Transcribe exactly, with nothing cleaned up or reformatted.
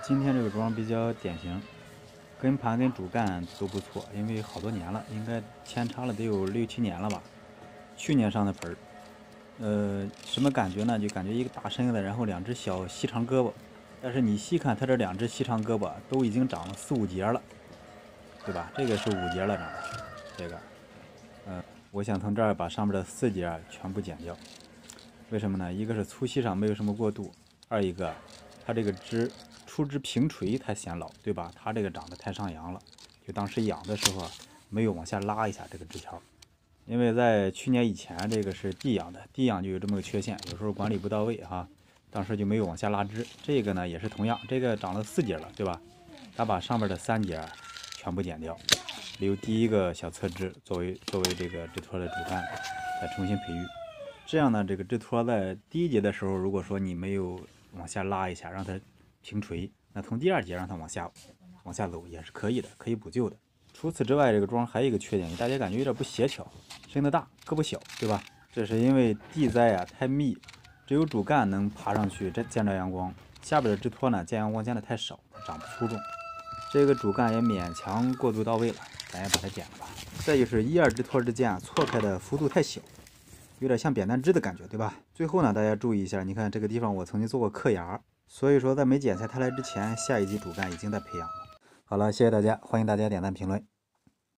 今天这个桩比较典型，根盘跟主干都不错，因为好多年了，应该扦插了得有六七年了吧。去年上的盆儿，呃，什么感觉呢？就感觉一个大身子，然后两只小细长胳膊，但是你细看它这两只细长胳膊都已经长了四五节了，对吧？这个是五节了长的，这个，呃，我想从这儿把上面的四节全部剪掉。为什么呢？一个是粗细上没有什么过渡，二一个它这个枝出枝平垂它显老，对吧？它这个长得太上扬了，就当时养的时候没有往下拉一下这个枝条。因为在去年以前这个是地养的，地养就有这么个缺陷，有时候管理不到位哈，当时就没有往下拉枝。这个呢也是同样，这个长了四节了，对吧？它把上面的三节全部剪掉，留第一个小侧枝作为作为这个枝托的主干，再重新培育。这样呢，这个枝托在第一节的时候，如果说你没有往下拉一下，让它平垂，那从第二节让它往下往下走也是可以的，可以补救的。除此之外，这个桩还有一个缺点，大家感觉有点不协调，身子大，胳膊小，对吧？这是因为地栽啊太密，只有主干能爬上去，这见着阳光，下边的枝托呢见阳光见的太少，长不出重。这个主干也勉强过渡到位了，咱也把它剪了吧。再就是一二枝托之间啊错开的幅度太小。有点像扁担枝的感觉，对吧？最后呢，大家注意一下，你看这个地方我曾经做过刻芽，所以说在没剪下它来之前，下一级主干已经在培养了。好了，谢谢大家，欢迎大家点赞评论。